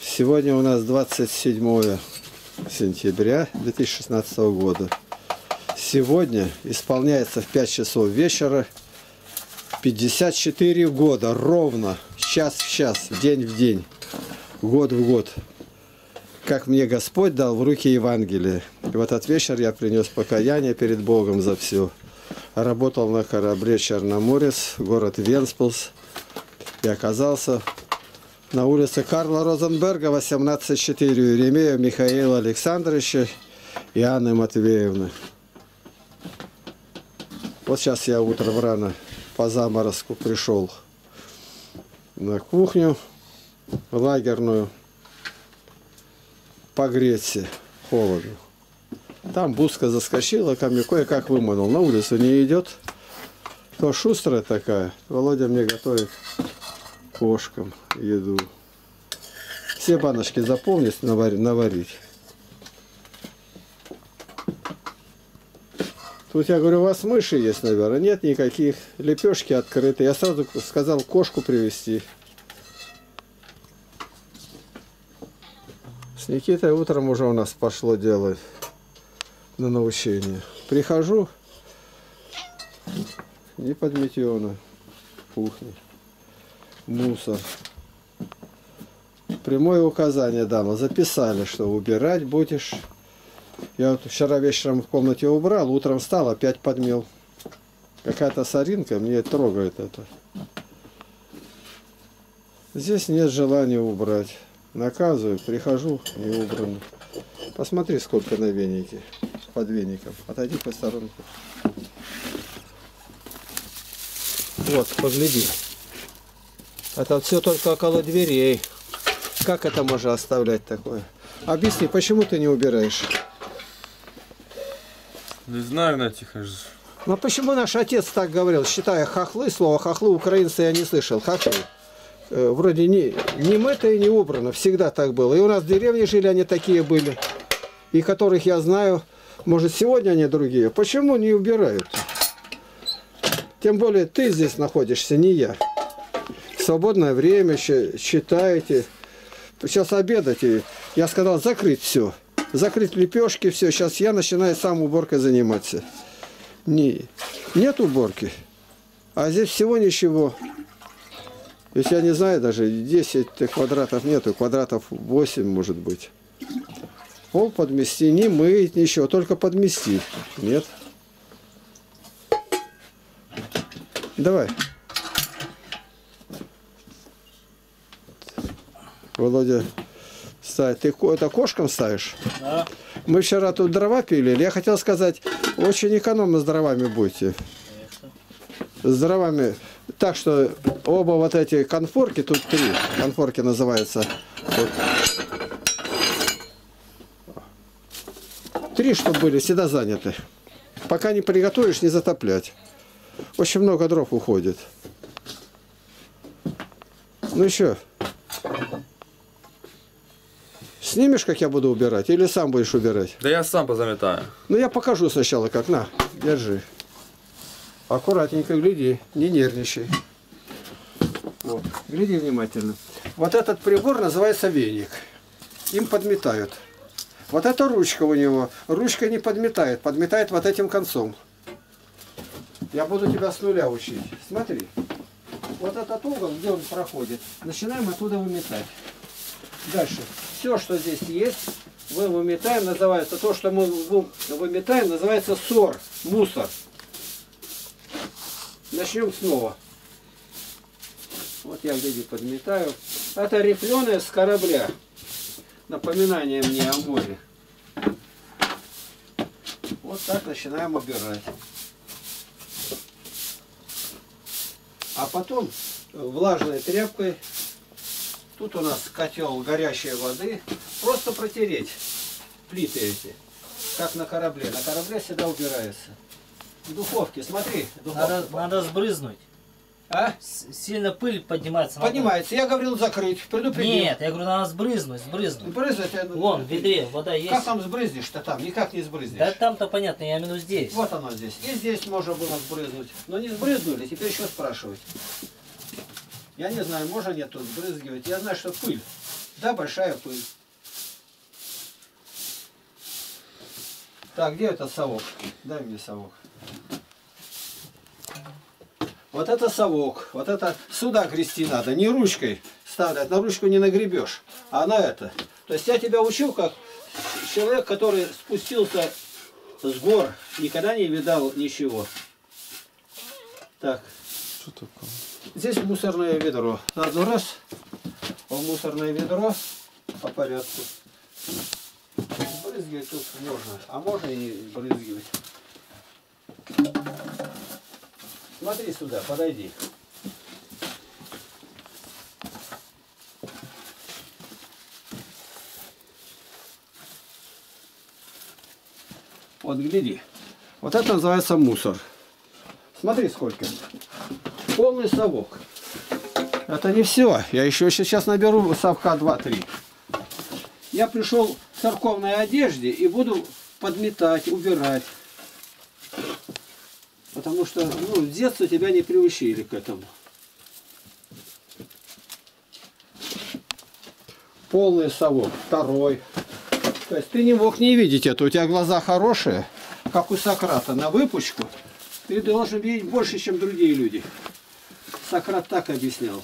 Сегодня у нас 27 сентября 2016 года. Сегодня исполняется в 5 часов вечера 54 года, ровно, час в час, день в день, год в год. Как мне Господь дал в руки Евангелие. И в этот вечер я принес покаяние перед Богом за все. Работал на корабле Черноморец, город Венспилс, и оказался на улице Карла Розенберга, 18-4, у Еремея Михаила Александровича и Анны Матвеевны. Вот сейчас я утром рано по заморозку пришел на кухню лагерную погреться, холодно. Там Буска заскочила ко мне, кое-как выманул. На улицу не идет. То шустрая такая. Володя мне готовит кошкам еду. Все баночки заполнить, наварить. Тут я говорю, у вас мыши есть, наверное. Нет никаких. Лепешки открыты. Я сразу сказал кошку привезти. С Никитой утром уже у нас пошло дело на научение. Прихожу, не подметено, кухня, мусор. Прямое указание дама. Записали, что убирать будешь. Я вот вчера вечером в комнате убрал, утром встал, опять подмел. Какая-то соринка мне трогает это. Здесь нет желания убрать. Наказываю, прихожу, не убрано. Посмотри, сколько на венике. Под веником. Отойди по сторонке. Вот, погляди. Это все только около дверей. Как это можно оставлять такое? Объясни, почему ты не убираешь? Не знаю, Натиха. Ну почему наш отец так говорил, считая хохлы, слово хохлы украинцы я не слышал. Хохлы. Вроде не мыто и не убрано. Всегда так было. И у нас в деревне жили, они такие были. И которых я знаю, может сегодня они другие. Почему не убирают? Тем более ты здесь находишься, не я. В свободное время читаете. Сейчас обедать. Я сказал закрыть все. Закрыть лепешки, все. Сейчас я начинаю сам уборкой заниматься. Нет уборки. А здесь всего ничего. Если я не знаю, даже 10 квадратов нету, квадратов 8 может быть. Пол подмести, не мыть, ничего, только подмести. Нет. Давай. Володя, ставь. Ты это кошкам ставишь? Да. Мы вчера тут дрова пилили. Я хотел сказать, очень экономно с дровами будете. С дровами. Так что оба вот эти конфорки, тут 3 конфорки называются. Вот. 3, чтобы были всегда заняты. Пока не приготовишь, не затоплять. Очень много дров уходит. Ну еще. Снимешь, как я буду убирать, или сам будешь убирать? Да я сам позаметаю. Ну я покажу сначала, как. На, держи. Аккуратненько гляди, не нервничай. Вот. Гляди внимательно. Вот этот прибор называется веник. Им подметают. Вот эта ручка у него. Ручка не подметает, подметает вот этим концом. Я буду тебя с нуля учить. Смотри. Вот этот угол, где он проходит, начинаем оттуда выметать. Дальше. Все, что здесь есть, мы выметаем, называется, то, что мы выметаем, называется ссор, мусор. Начнем снова. Вот я где-то подметаю. Это рифленое с корабля. Напоминание мне о море. Вот так начинаем убирать. А потом влажной тряпкой, тут у нас котел горячей воды, просто протереть плиты эти, как на корабле. На корабле всегда убирается. В духовке, смотри. Надо сбрызнуть. А? Сильно пыль поднимается. Поднимается. Я говорил закрыть. Предупредил. Нет, я говорю, надо сбрызнуть. Брызнуть. Вон, в ведре вода есть. Как там сбрызнешь-то там? Никак не сбрызнешь. Да там-то понятно, я именно здесь. Вот оно здесь. И здесь можно было сбрызнуть. Но не сбрызнули, теперь еще спрашивать. Я не знаю, можно нет тут брызгивать. Я знаю, что пыль. Да, большая пыль. Так, где этот совок? Дай мне совок. Вот это совок. Вот это сюда грести надо. Не ручкой ставлять. На ручку не нагребешь. А на это. То есть я тебя учил, как человек, который спустился с гор, никогда не видал ничего. Так. Что такое? Здесь мусорное ведро. Надо раз в мусорное ведро по порядку. Брызгивать тут можно, а можно и не брызгивать. Смотри сюда, подойди. Вот гляди. Вот это называется мусор. Смотри сколько. Полный совок. Это не все. Я еще сейчас наберу совка 2-3. Я пришел в церковной одежде и буду подметать, убирать. Потому что с детства тебя не приучили к этому. Полный совок. Второй. То есть ты не мог не видеть это. У тебя глаза хорошие, как у Сократа, на выпучку. Ты должен видеть больше, чем другие люди. Сократ так объяснял.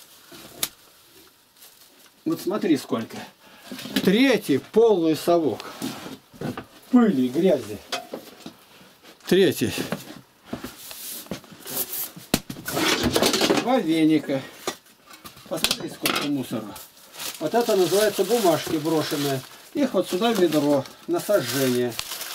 Вот смотри сколько. Третий полный совок. Пыли, грязи. Третий. 2 веника. Посмотри, сколько мусора. Вот это называется бумажки брошенные. Их вот сюда в ведро на сожжение.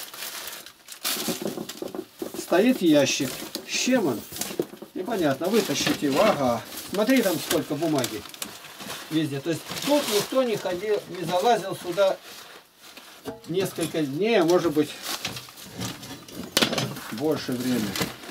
Стоит ящик. С чем он? Непонятно. Вытащить его. Ага. Смотри, там сколько бумаги. Везде. То есть тут никто не ходил, не залазил сюда несколько дней, а может быть больше времени.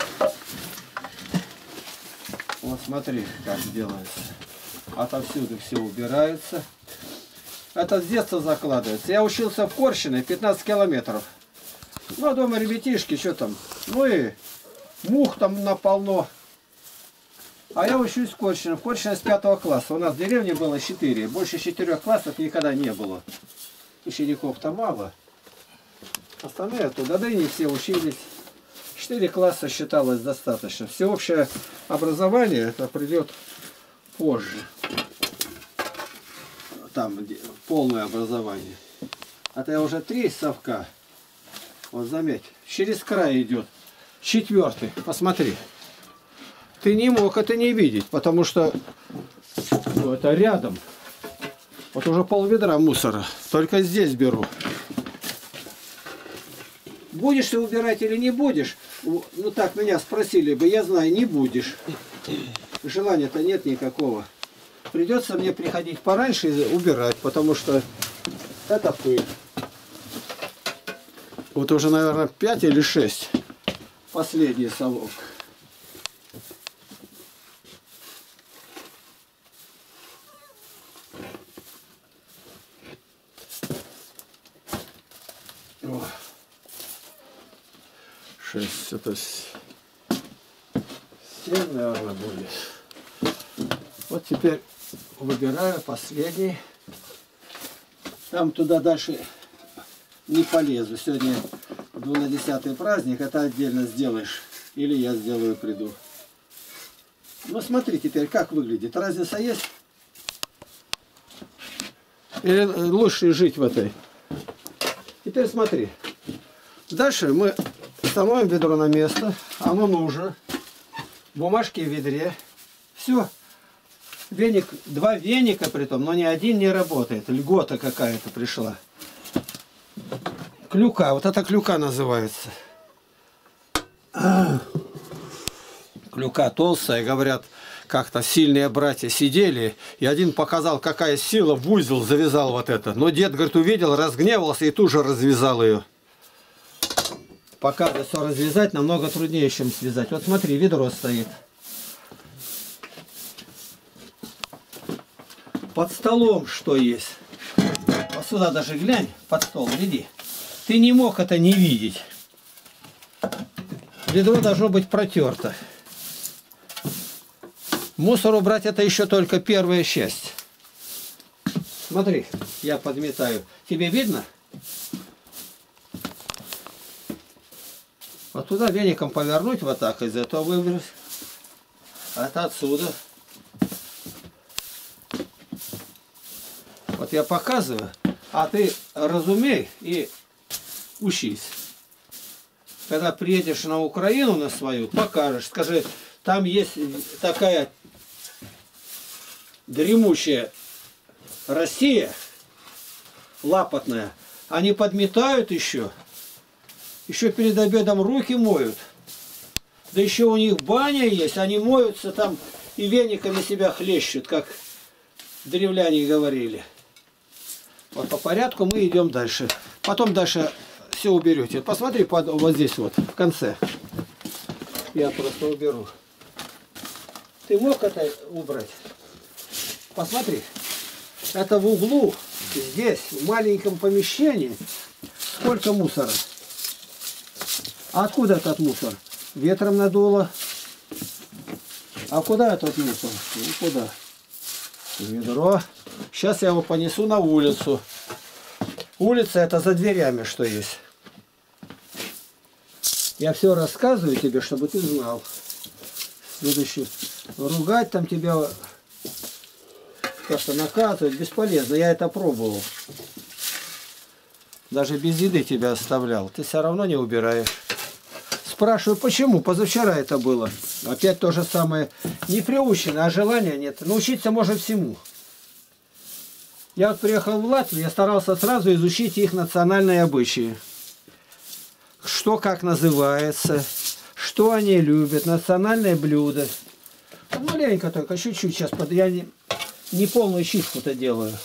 Вот смотри, как делается. Отовсюду все убирается. Это с детства закладывается. Я учился в Корщине 15 километров. Ну, а дома ребятишки, что там? Ну и мух там наполно. А я учусь в Корщине. В Корщине с 5 класса. У нас в деревне было 4. Больше 4 классов никогда не было. Учеников-то мало. Остальные оттуда, да и не все учились. 4 класса считалось достаточно. Всеобщее образование это придет позже. Там полное образование. А то уже 3 совка. Вот заметь, через край идет. 4. Посмотри. Ты не мог это не видеть, потому что это рядом. Вот уже пол-ведра мусора. Только здесь беру. Будешь ты убирать или не будешь? Ну так меня спросили бы, я знаю, не будешь. Желания-то нет никакого. Придется мне приходить пораньше и убирать, потому что это пыль. Вот уже, наверное, 5 или 6. Последний совок. О. 6, это 7, наверное, будет. Вот теперь выбираю последний. Там туда дальше не полезу. Сегодня 12-й праздник, это отдельно сделаешь. Или я сделаю, приду. Ну смотри теперь, как выглядит. Разница есть? Или лучше жить в этой? Теперь смотри. Дальше мы становим ведро на место. Оно нужно. Бумажки в ведре. Все. Веник, 2 веника притом, но ни один не работает. Льгота какая-то пришла. Клюка. Вот это клюка называется. Клюка толстая. Говорят, как-то сильные братья сидели. И один показал, какая сила в узел завязал вот это. Но дед, говорит, увидел, разгневался и тут же развязал ее. Пока все развязать намного труднее, чем связать. Вот смотри, ведро стоит. Под столом что есть? Вот сюда даже глянь, под стол, гляди. Ты не мог это не видеть. Ведро должно быть протерто. Мусор убрать это еще только первая часть. Смотри, я подметаю. Тебе видно? Вот туда веником повернуть вот так, из этого выбрать. А это отсюда. Вот я показываю, а ты разумей и учись. Когда приедешь на Украину на свою, покажешь, скажи, там есть такая дремучая Россия, лапотная. Они подметают еще перед обедом руки моют. Да еще у них баня есть, они моются там и вениками себя хлещут, как древляне говорили. Вот по порядку мы идем дальше. Потом дальше все уберете. Посмотри вот здесь вот, в конце. Я просто уберу. Ты мог это убрать? Посмотри. Это в углу, здесь, в маленьком помещении. Сколько мусора? А откуда этот мусор? Ветром надуло. А куда этот мусор? Ну куда? Ведро. Сейчас я его понесу на улицу. Улица это за дверями, что есть. Я все рассказываю тебе, чтобы ты знал. Следующий. Ругать там тебя, как-то наказывать бесполезно. Я это пробовал. Даже без еды тебя оставлял. Ты все равно не убираешь. Спрашиваю, почему? Позавчера это было. Опять то же самое. Не приучено, а желания нет. Научиться можно всему. Я вот приехал в Латвию, я старался сразу изучить их национальные обычаи. Что как называется, что они любят, национальное блюдо. Маленько только, чуть-чуть сейчас. Я не полную чистку-то делаю.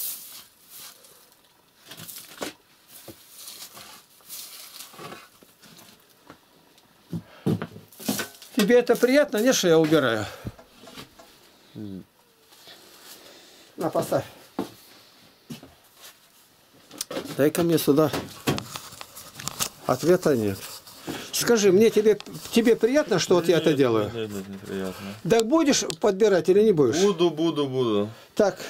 Тебе это приятно? Нет, что я убираю? На, поставь. Дай-ка мне сюда. Ответа нет. Скажи, мне тебе приятно, что вот я это делаю? Нет, неприятно. Да будешь подбирать или не будешь? Буду. Так.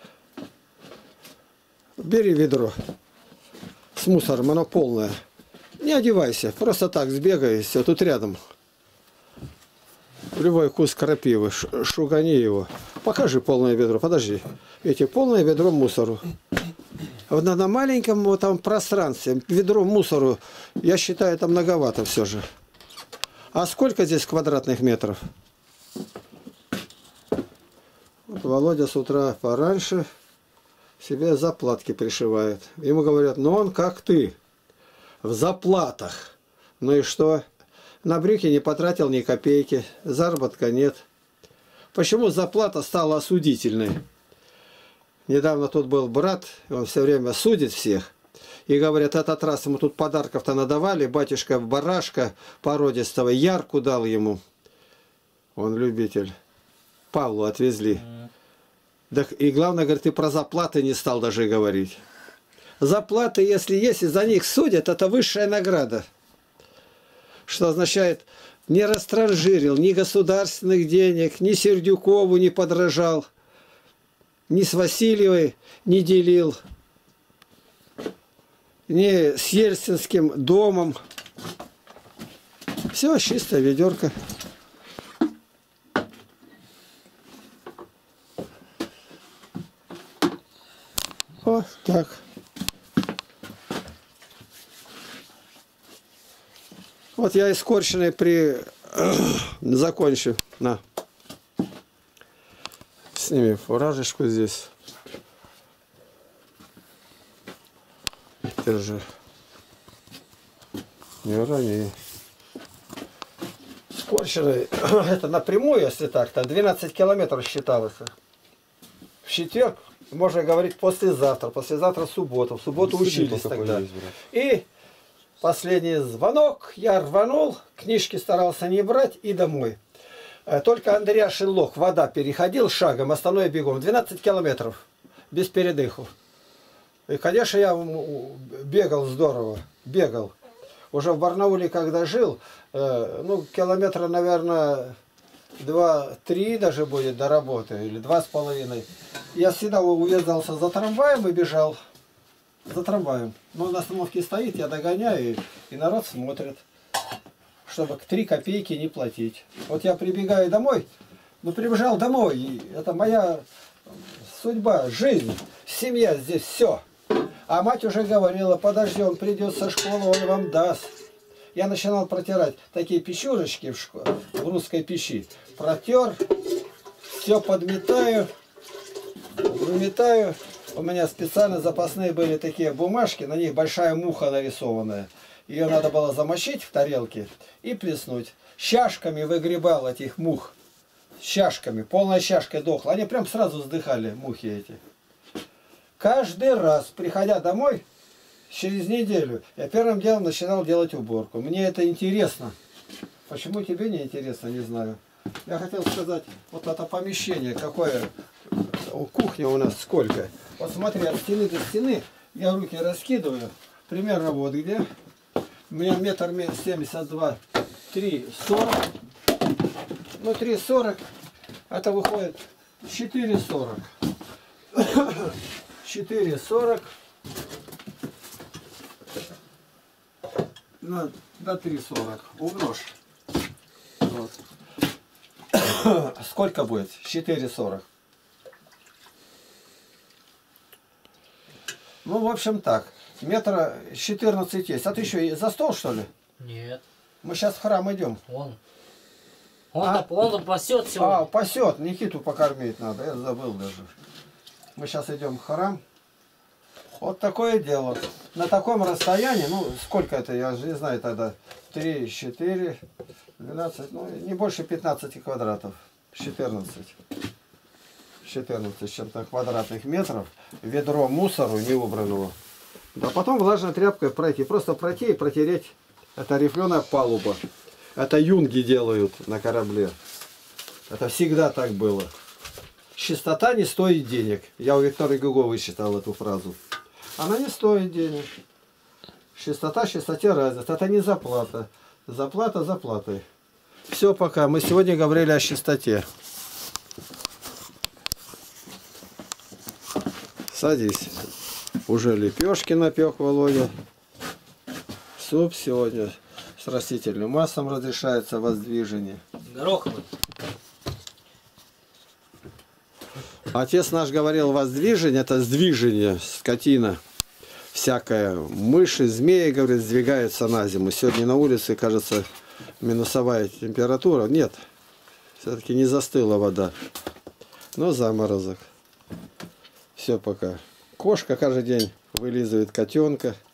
Бери ведро с мусором, оно полное. Не одевайся, просто так сбегай, все, тут рядом. Любой куст крапивы, шугани его. Покажи полное ведро, подожди. Видите, полное ведро мусору. На маленьком вот там пространстве, ведро мусору, я считаю, это многовато все же. А сколько здесь квадратных метров? Вот Володя с утра пораньше себе заплатки пришивает. Ему говорят, ну он как ты, в заплатах. Ну и что? На брюки не потратил ни копейки, заработка нет. Почему заплата стала осудительной? Недавно тут был брат, он все время судит всех. И говорят, этот раз ему тут подарков-то надавали, батюшка барашка породистого, ярку дал ему. Он любитель. Павлу отвезли. Так, и главное, говорит, ты про заплаты не стал даже говорить. Заплаты, если есть, и за них судят, это высшая награда. Что означает, не растранжирил ни государственных денег, ни Сердюкову не подражал. Ни с Васильевой не делил, ни с Ельцинским домом. Все, чистая ведерко. Вот так. Вот я искорченный закончу. На. Сними фуражечку здесь. Держи. Не рони. Скорченный, это напрямую, если так-то, 12 километров считалось. В четверг, можно говорить, послезавтра. Послезавтра суббота. В субботу учились тогда. И последний звонок. Я рванул, книжки старался не брать и домой. Только Андреашин Лог, вода, переходил шагом, остальное бегом. 12 километров, без передыху. И, конечно, я бегал здорово, бегал. Уже в Барнауле, когда жил, ну, километра, наверное, 2-3 даже будет до работы, или 2,5. Я всегда увязался за трамваем и бежал. За трамваем. Но он на остановке стоит, я догоняю, и народ смотрит, чтобы 3 копейки не платить. Вот я прибегаю домой, ну прибежал домой, и это моя судьба, жизнь, семья здесь, все. А мать уже говорила, подожди, он придет со школы, он вам даст. Я начинал протирать такие печурочки в русской печи. Протер, все подметаю, выметаю. У меня специально запасные были такие бумажки, на них большая муха нарисованная. Ее надо было замочить в тарелке и плеснуть. Чашками выгребал этих мух. Чашками, полная чашка дохла. Они прям сразу вздыхали, мухи эти. Каждый раз, приходя домой, через неделю, я первым делом начинал делать уборку. Мне это интересно. Почему тебе не интересно, не знаю. Я хотел сказать, вот это помещение, какое, кухня у нас сколько. Вот смотри, от стены до стены я руки раскидываю, примерно вот где. У меня 1,72 м, 3,40. Ну, 3,40, это выходит 4,40. 4,40 на 3,40 умножь. Вот. Сколько будет? 4,40. Ну, в общем, так. 1,14 м есть. А ты еще и за стол, что ли? Нет. Мы сейчас в храм идем. Он пасет сегодня. Пасет. Никиту покормить надо. Я забыл даже. Мы сейчас идем в храм. Вот такое дело. На таком расстоянии, ну, сколько это, я же не знаю тогда. 3, 4, 12, ну, не больше 15 квадратов. 14. 14 чем-то квадратных метров. Ведро мусору неубранного. А потом влажной тряпкой пройти. Просто пройти и протереть. Это рифленая палуба. Это юнги делают на корабле. Это всегда так было. Чистота не стоит денег. Я у Виктора Гюго вычитал эту фразу. Она не стоит денег. Чистота, чистоте разница. Это не заплата. Заплата заплатой. Все, пока. Мы сегодня говорили о чистоте. Садись. Уже лепешки напек Володя. Суп сегодня с растительным маслом разрешается воздвижение. Гороховый. Отец наш говорил, воздвижение — это сдвижение, скотина. Всякая мыши, змеи, говорит, сдвигаются на зиму. Сегодня на улице, кажется, минусовая температура. Нет, все-таки не застыла вода. Но заморозок. Все, пока. Кошка каждый день вылизывает котенка.